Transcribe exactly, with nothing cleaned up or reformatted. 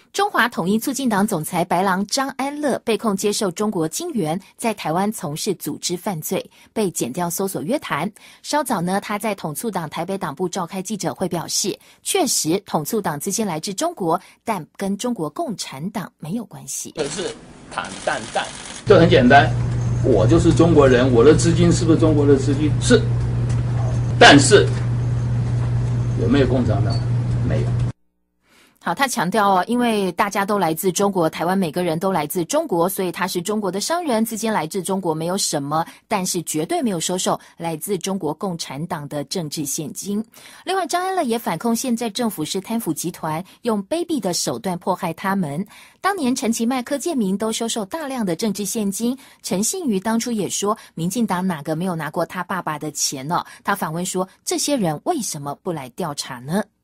中华统一促进党总裁白狼张安乐被控接受中国金援，在台湾从事组织犯罪，被检调搜索约谈。稍早呢，他在统促党台北党部召开记者会表示，确实统促党资金来自中国，但跟中国共产党没有关系。 可是坦淡淡，这很简单，我就是中国人，我的资金是不是中国的资金？是，但是有没有共产党？没有。 好，他强调哦，因为大家都来自中国，台湾每个人都来自中国，所以他是中国的商人，资金来自中国没有什么，但是绝对没有收受来自中国共产党的政治现金。另外，张安乐也反控现在政府是贪腐集团，用卑鄙的手段迫害他们。当年陈其迈、柯建铭都收受大量的政治现金，陈信瑜当初也说，民进党哪个没有拿过他爸爸的钱呢？他反问说，这些人为什么不来调查呢？